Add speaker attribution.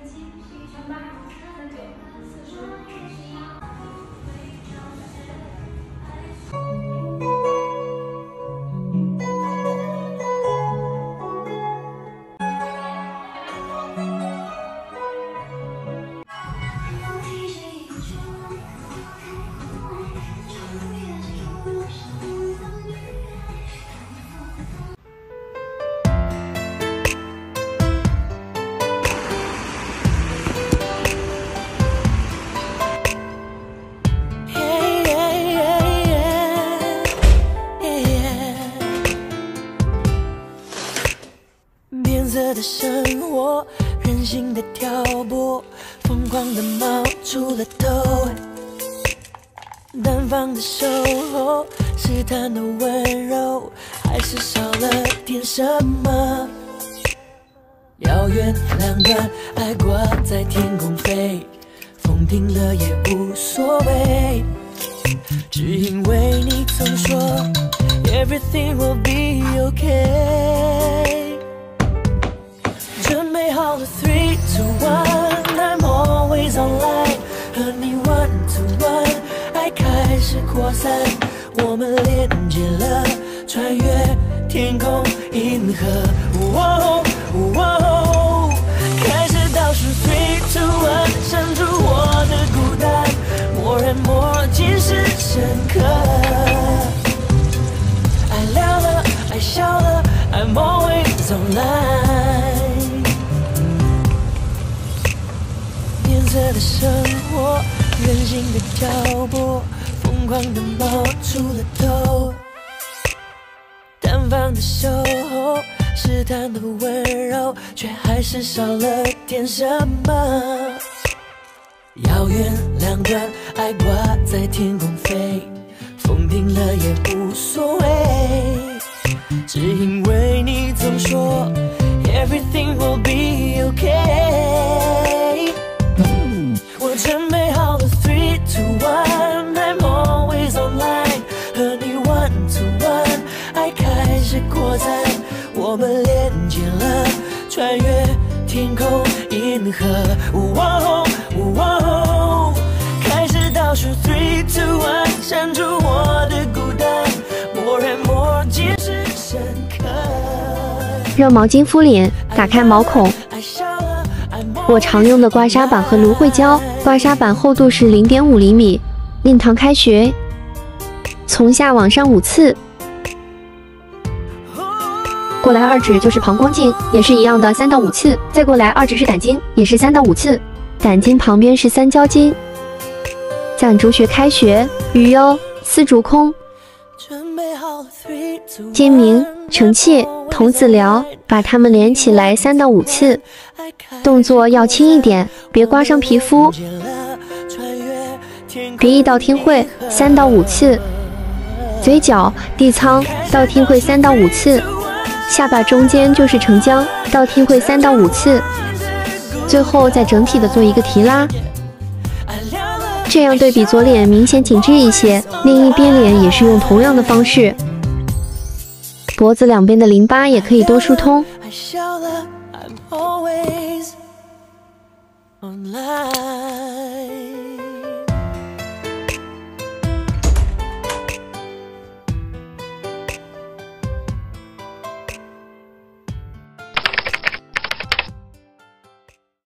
Speaker 1: 的生活，任性的挑拨，疯狂的冒出了头，单方的守候，试探的温柔，还是少了点什么？遥远两端，爱挂在天空飞，风停了也无所谓，只因为你曾说 Everything will be okay。准备好了 3, 2, 1 I'm always online 和你 one to one 爱开始扩散我们连接了穿越天空银河开始倒数 3, 2, 1删除我的孤单more and more 尽是深刻爱聊了爱笑了 I'm always online的生活，任性的挑拨，疯狂的冒出了头，单方的守候，试探的温柔，却还是少了点什么。遥远两端，爱挂在天空飞，风停了也无所谓，只因为你总说 Everything will be okay。我准备好了 3, 2, 1 I'm always online 和你 one to one 爱开始扩散我们连接了穿越天空银河开始倒数 3, 2, 1删除我的孤单 more and more 皆是深刻
Speaker 2: 热毛巾敷脸，打开毛孔。我常用的刮痧板和芦荟胶，刮痧板厚度是 0.5 厘米。令堂开穴，从下往上5次。过来2指就是膀胱经，也是一样的3到5次。再过来2指是胆经，也是3到5次。胆经旁边是三焦经。攒竹穴开穴，鱼腰、丝竹空。睛明、承泣、童子髎，把它们连起来3到5次。动作要轻一点，别刮伤皮肤。鼻翼到听会3到5次，嘴角、地仓到听会3到5次，下巴中间就是承浆，到听会3到5次。最后再整体的做一个提拉，这样对比左脸明显紧致一些，另一边脸也是用同样的方式。脖子两边的淋巴也可以多疏通。
Speaker 1: always online